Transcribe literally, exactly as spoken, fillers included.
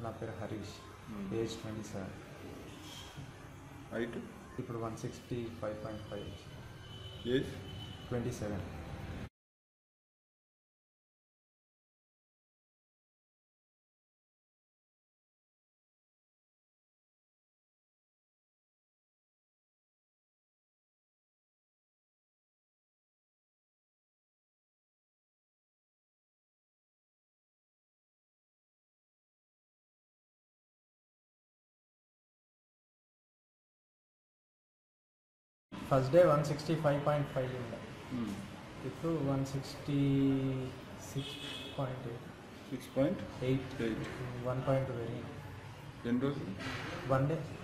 నా పేరు Harish, age twenty seven. Height ఇప్పుడు one sixty five point five. Age twenty seven. First day one sixty five point five ఉండే, ఇప్పుడు one sixty six point eight. Six point eight eight one point very ఎన్ని రోజులు? One day.